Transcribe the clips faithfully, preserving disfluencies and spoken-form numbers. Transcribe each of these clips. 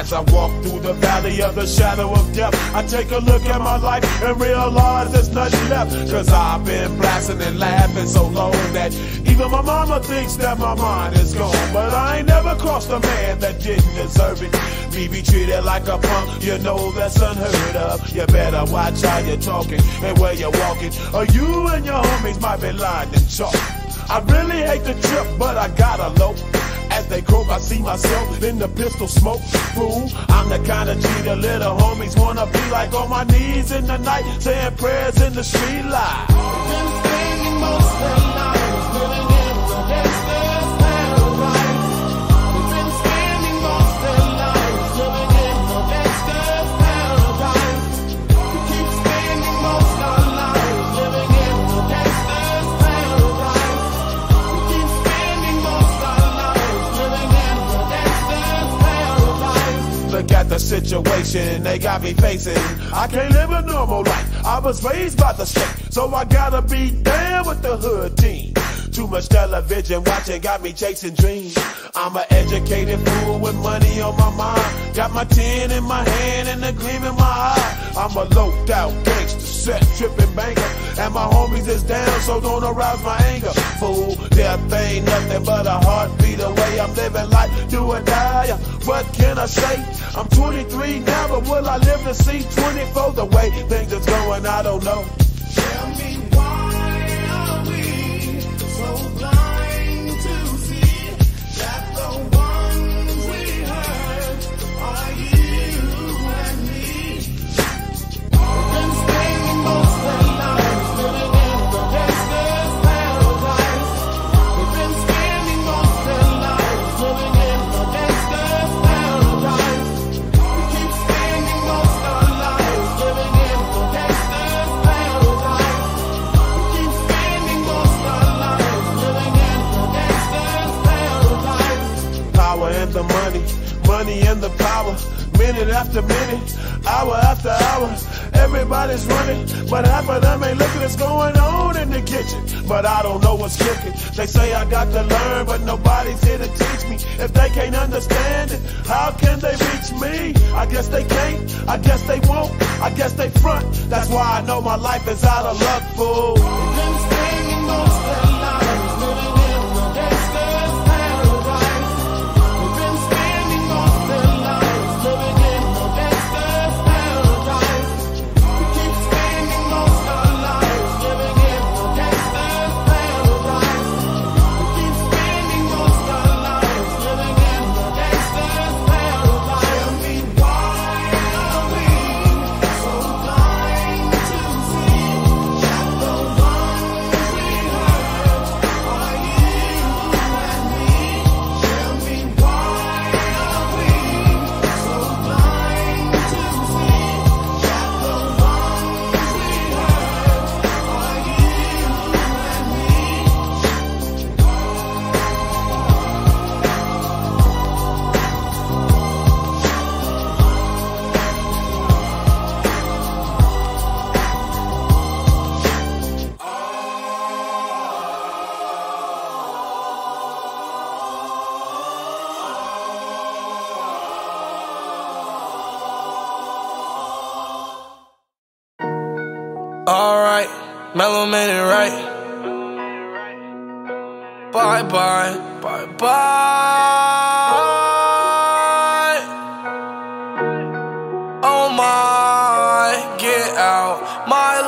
As I walk through the valley of the shadow of death, I take a look at my life and realize there's nothing left. Cause I've been blasting and laughing so long that even my mama thinks that my mind is gone. But I ain't never crossed a man that didn't deserve it. Me be treated like a punk, you know that's unheard of. You better watch how you're talking and where you're walking, or you and your homies might be lying in chalk. I really hate the trip, but I gotta low. As they croak, I see myself in the pistol smoke. Fool, I'm the kind of G the little homies wanna be like, on my knees in the night, saying prayers in the streetlight. Been spending most of their lives living in the gangsta's paradise. We've been spending most of their lives living in the gangsta's paradise. We keep spending most of our lives living in the gangsta's paradise. We keep spending most of our lives living in the gangsta's paradise. Look at the situation they got me facing. I can't live a normal life. I was raised by the state, so I gotta be down with the hood team. Too much television watching got me chasing dreams. I'm an educated fool with money on my mind. Got my tin in my hand and a gleam in my eye. I'm a loped out gangster, set tripping banker, and my homies is down, so don't arouse my anger. Fool, death ain't nothing but a heartbeat away. I'm living life, do or die. What can I say? I'm twenty-three now, but will I live to see twenty-four? The way things is going, I don't know. Tell me, why are we so blind to see that the ones we heard are you and me? We've been spending most of our lives living in the gangsta's paradise. We've been spending most of our lives living in the gangsta's paradise. We keep spending most of our lives living in the gangsta's paradise. We keep spending most of our lives living in the gangsta's paradise. Power and the money, money and the power. Minute after minute, hour after hour, everybody's running, but half of them ain't looking what's going on in the kitchen. But I don't know what's cooking. They say I got to learn, but nobody's here to teach me. If they can't understand it, how can they reach me? I guess they can't, I guess they won't, I guess they front. That's why I know my life is out of luck, fool. We've been spending most of our lives living in the gangsta's paradise. We've been spending most of our lives living in the gangsta's paradise. We keep spending most of our lives living in the gangsta's paradise. We keep spending most of our lives living in the gangsta's paradise. Tell me, why are we so blind to see that the ones we heard are you and me? Tell me, why are we so blind to see that the ones we heard are Alright, Mellow made it right. Bye bye, bye bye. Oh my, get out my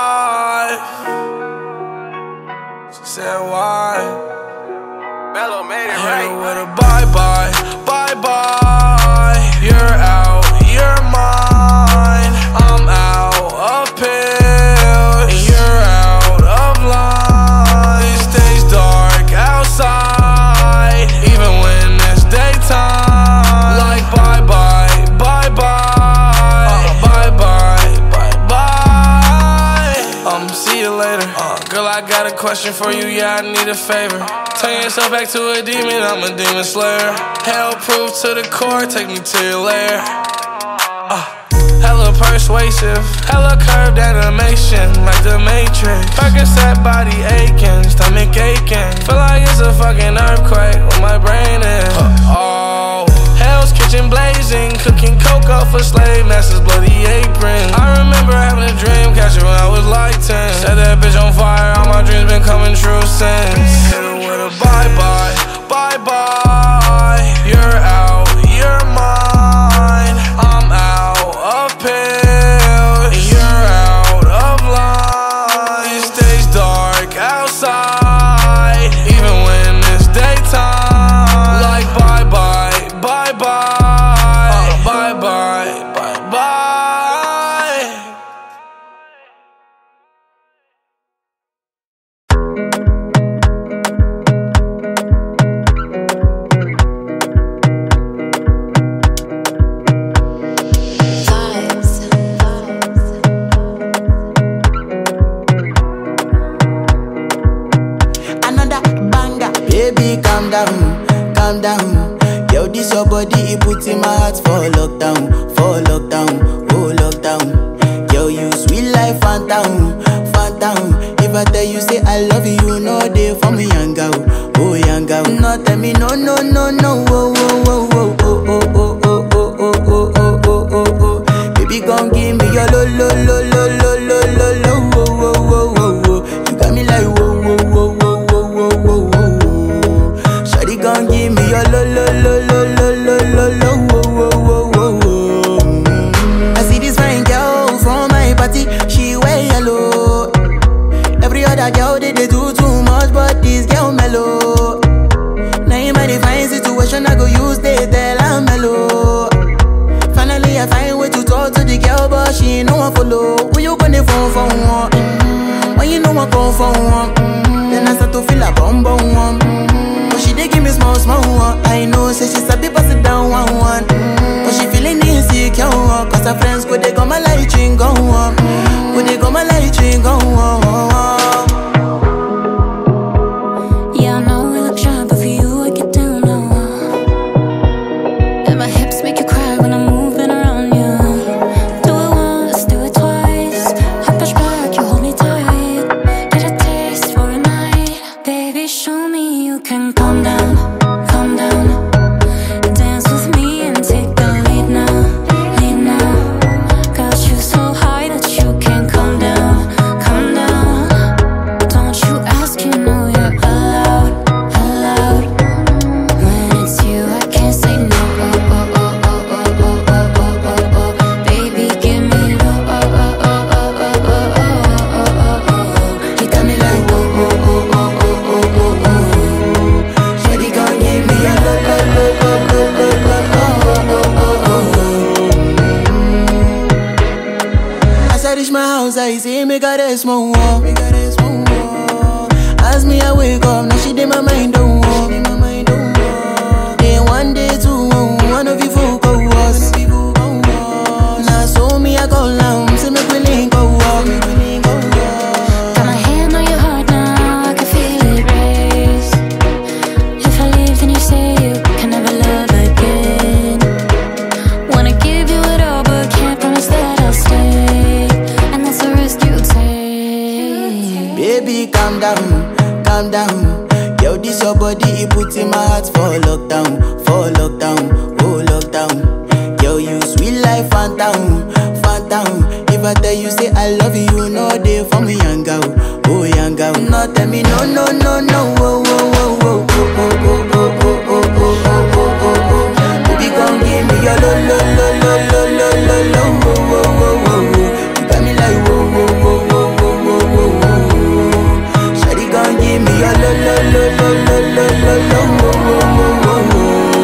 life. She said why? Mellow made it Hit her right. with a bye bye, bye bye. You're out, you're mine. I'm out of pills, and you're out of line. These days dark outside, even when it's daytime. Like bye bye, bye bye, uh, bye bye, bye bye. Um, see you later. Uh, girl, I got a question for you. Yeah, I need a favor. Turn yourself back to a demon, I'm a demon slayer. Hell proof to the core, take me to your lair. Uh, hella persuasive, hella curved animation, like the Matrix. Percocet body aching, stomach aching. Feel like it's a fucking earthquake where my brain is. Uh, oh, Hell's Kitchen blazing, cooking myself a slave, masters bloody apron. I remember having a dream, catch it when I was like ten. Set that bitch on fire, all my dreams been coming true since. Hit her with a bye bye, bye bye. You're out, you're mine. I'm out of pills, and you're out of line. It stays dark outside, even when it's daytime. Like bye bye, bye bye, uh, bye bye, bye bye. Baby, calm down, calm down. Yo, this your body, it puts in my heart for lockdown, for lockdown, oh lockdown. Yo, you sweet life, phantom, phantom. If I tell you, say I love you, you know they for me, young girl, oh young girl. No, tell me, no, no, no, no, oh, oh, oh, oh, oh, oh, oh, oh, oh, oh, oh, oh, oh, oh. Baby, gon' give me your lo, lo, lo, lo, lo, lo, lo, lo, oh, oh, oh, oh, oh. You got me like, whoa, whoa, whoa, whoa, whoa, whoa, whoa. Gon' give me your lo lo lo lo lo lo lo lo wo wo wo wo wo. Mm. I see this fine girl from my party, she wear yellow. Every other girl they, they do too much, but this girl mellow. Now in my divine situation, I go use they tell I'm mellow. Finally I find way to talk to the girl, but she ain't no one follow. Who you gonna phone for one? Mm. When you know I come for one, mm. Then I start to feel a bum bum one. She dey give me small, small one. I know, say she sabi pass it down one, one. Mm. But she feeling insecure, uh, cause her friends go they go my light ring go on. Mm. Go they go my light ring go on. Yeah, I know we look shy, but for you I get down low. And my hips make you cry when I'm moving around you. Do it once, do it twice. I push back, you hold me tight. Get a taste for a night. Baby, show me you can calm down, calm down. Dance with me and take the lead now, lead now. Got you so high that you can't come down, come down. Don't you ask, you know you're allowed, allowed. When it's you, I can't say no. Oh, oh, oh, oh, oh, oh, oh, oh, oh, oh. Baby, give me low. Oh, oh, oh, oh, oh, oh, oh, oh, oh, oh. You got me like whoa, whoa, whoa, whoa, whoa, whoa, whoa, whoa. Shawty gon' give me a lo, lo, lo, lo, lo, lo, lo, oh, oh, oh, oh, oh. As I reach my house, I see me got a small wall. As me I wake up, now she did my mind don't walk. Then one day two, one of you folk go was. Now so me I go down, see me willing go walk. Got my hand on your heart now, I can feel it race. If I leave, then you say you can never love again. Wanna give you it all, but can't promise that I'll stay. And that's the risk you take. Baby, calm down, calm down. Yo, this your body, it puts in my heart for lockdown, for lockdown, oh lockdown. Yo, you sweet life, phantom, phantom. If I tell you, say I love you, you know they for me, young girl, oh young girl. No, tell me, no, no, no, no, oh, oh, oh, oh, oh, oh, oh, oh, oh, oh, oh, oh, oh, oh. Baby, gon' give me your lo, lo, lo, lo, lo, lo, lo, lo, oh, oh, oh, oh, oh. You got me like, whoa, whoa, whoa, whoa, whoa, whoa, whoa, whoa. Shawty gon' give me your lo, lo, lo, lo, lo, lo, lo, lo, oh, oh, oh, oh, oh.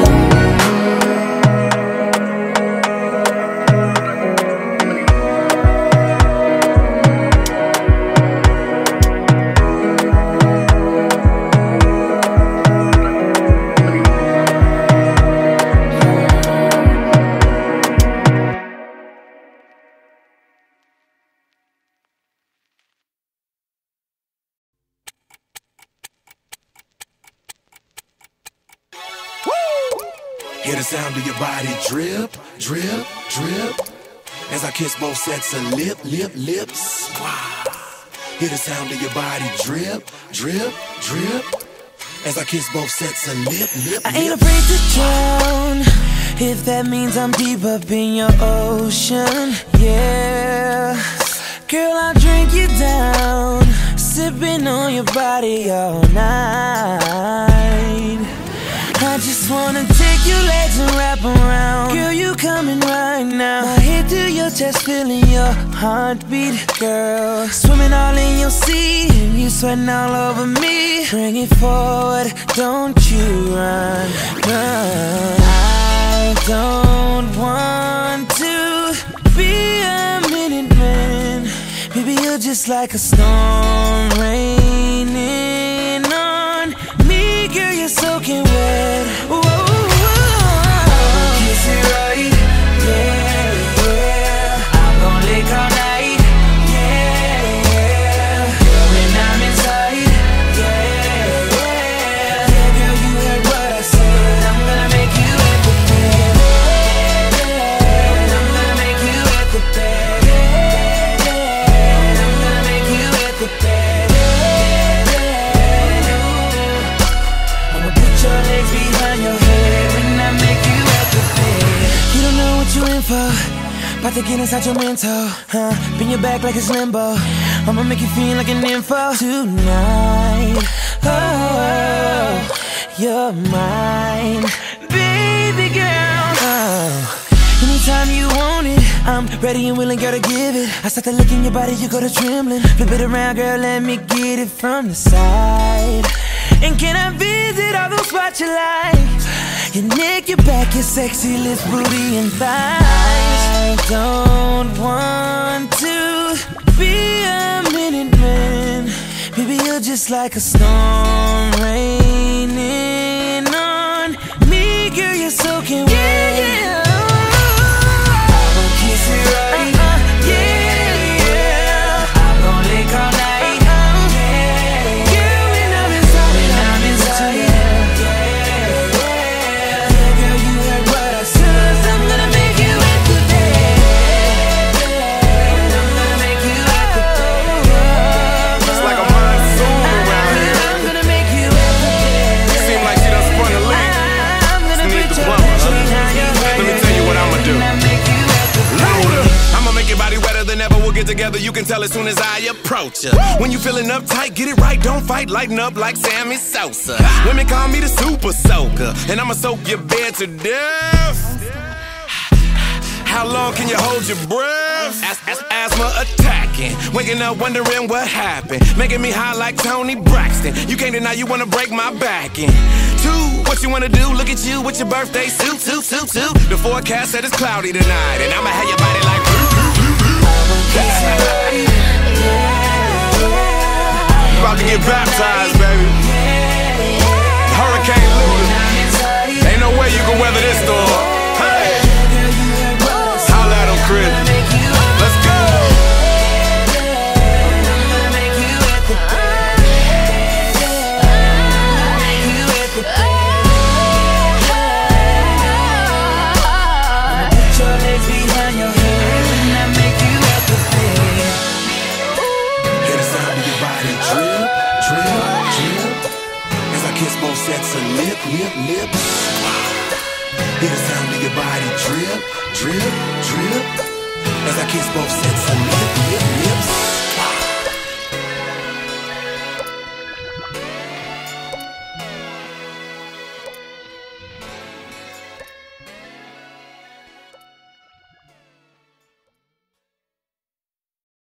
Hear the sound of your body drip, drip, drip. As I kiss both sets of lip, lip, lips. Wow. Hear the sound of your body drip, drip, drip. As I kiss both sets of lip, lip, I ain't lips. afraid to drown if that means I'm deep up in your ocean, yeah. Girl, I'll drink you down, sipping on your body all night. I just wanna take your legs and wrap around. Girl, you coming right now. My head to your chest, feeling your heartbeat, girl. Swimming all in your sea, and you sweating all over me. Bring it forward, don't you run, run. I don't want to be a minute man. Baby, you're just like a storm raining on me. Girl, you're soaking wet. Whoa, whoa. Kiss it right, yeah, yeah. I'm gon' lick all night, yeah, yeah. Girl, when I'm inside, yeah, yeah. Yeah, girl, you heard what I said. I'm gonna make you wet the bed. I'm gonna make you wet the bed. I'm gonna make you wet the bed. I'ma put your legs behind your head when I make you wet the bed. You don't know what you in for. About to get inside your mental, huh? Bend your back like it's limbo. I'ma make you feel like an info tonight. Oh, you're mine, baby girl. Oh, anytime you want it, I'm ready and willing, girl, to give it. I start to look in your body, you go to trembling. Flip it around, girl, let me get it from the side. And can I visit all those spots you like? Your neck, your back, your sexy lips, booty, and thighs. I don't want to be a minute man. Baby, you're just like a storm raining on me. Girl, you're soaking wet. Yeah, yeah. I'll kiss it right, uh-uh. Yeah, yeah. I'm gon' lick all night, uh-uh. Yeah, girl, when I'm inside, when I'm inside, yeah, yeah, yeah. Yeah, girl, you heard what I said. I'm gonna make you wet the bed. I'm gonna make you wet the bed. It's like a monsoon around here. I'm gonna make you wet the bed. Seem like she done spun a leak. I'm gonna Need put the your plumber, legs huh? behind your head. Let me tell you what I'ma do. When I make you wet the bed. Louder. I'ma make your body wetter than ever. We'll get together, you can tell as soon as I approach ya. When you feeling uptight, get it right, don't fight. Lighten up like Sammy Sosa. Women call me the super soaker, and I'ma soak your bed to death. How long can you hold your breath? As as asthma attacking, waking up wondering what happened. Making me high like Tony Braxton. You can't deny you wanna break my back in. Two, what you wanna do? Look at you with your birthday suit, suit, suit, suit. The forecast said it's cloudy tonight, and I'ma have your body like. About to get baptized, baby. Hurricane Luna. Ain't no way you can weather this storm. Hey, holla at him, Chris. Let's go. Put your legs behind your head and I make you wet the bed. Hear the sound of your body drip, drip, drip. As I kiss both sets of lip, lip, lips. Hear the sound of your body drip, drip, drip. As I kiss both sets of lips.